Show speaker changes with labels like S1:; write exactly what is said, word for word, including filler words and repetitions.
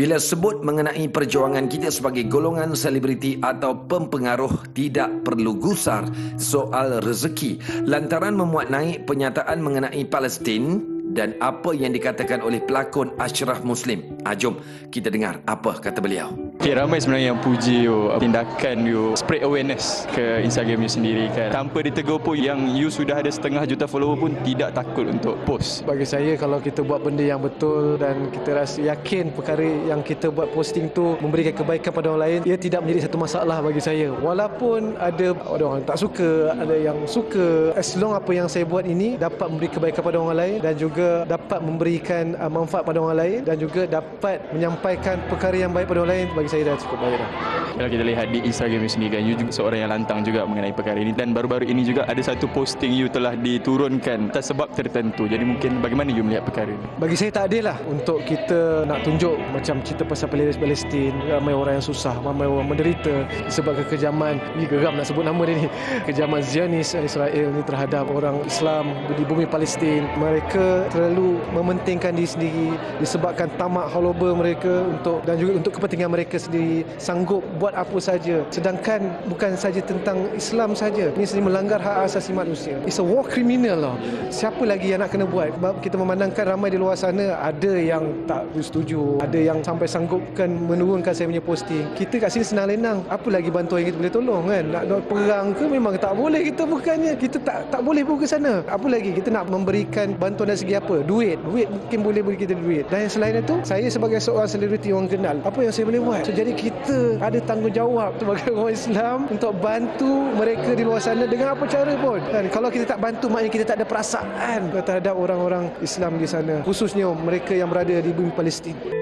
S1: Bila sebut mengenai perjuangan kita sebagai golongan selebriti atau pempengaruh, tidak perlu gusar soal rezeki lantaran memuat naik penyataan mengenai Palestin dan apa yang dikatakan oleh pelakon Ashraf Muslim. Ah, jom kita dengar apa kata beliau.
S2: Okay, ramai sebenarnya yang puji you, tindakan you, spread awareness ke Instagram you sendiri kan. Tanpa ditegur pun, yang you sudah ada setengah juta follower pun tidak takut untuk post.
S3: Bagi saya, kalau kita buat benda yang betul dan kita rasa yakin perkara yang kita buat posting tu memberikan kebaikan pada orang lain, ia tidak menjadi satu masalah bagi saya. Walaupun ada orang tak suka, ada yang suka, as long apa yang saya buat ini dapat memberi kebaikan pada orang lain dan juga dapat memberikan uh, manfaat pada orang lain dan juga dapat menyampaikan perkara yang baik pada orang lain, bagi saya dah cukup baik dah.
S2: Kalau kita lihat di Instagram you sendiri kan, you juga seorang yang lantang juga mengenai perkara ini, dan baru-baru ini juga ada satu posting you telah diturunkan atas sebab tertentu. Jadi mungkin bagaimana you melihat perkara ini?
S3: Bagi saya tak adil lah untuk kita nak tunjuk macam cerita pasal Palestin, ramai orang yang susah, ramai orang menderita disebabkan kekejaman, ni geram nak sebut nama dia ni, kekejaman Zionis Israel ni terhadap orang Islam di bumi Palestin. Mereka terlalu mementingkan diri sendiri disebabkan tamak haloba mereka untuk dan juga untuk kepentingan mereka sendiri, sanggup buat apa saja, sedangkan bukan saja tentang Islam saja, ini sendiri melanggar hak asasi manusia. It's a war criminal lah. Siapa lagi yang nak kena buat? Kita memandangkan ramai di luar sana ada yang tak setuju, ada yang sampai sanggupkan menurunkan saya punya posting. Kita kat sini senang lenang, apa lagi bantuan yang kita boleh tolong kan? Nak, nak perang ke memang tak boleh, kita bukannya kita tak tak boleh pun ke sana. Apa lagi kita nak memberikan bantuan dari segi apa? Duit, duit mungkin boleh beri kita duit. Dan yang selain itu, saya sebagai seorang selebriti orang kenal, apa yang saya boleh buat? So, jadi kita ada tanggungjawab sebagai orang Islam untuk bantu mereka di luar sana dengan apa cara pun. Dan kalau kita tak bantu, maknanya kita tak ada perasaan terhadap orang-orang Islam di sana, khususnya mereka yang berada di bumi Palestin.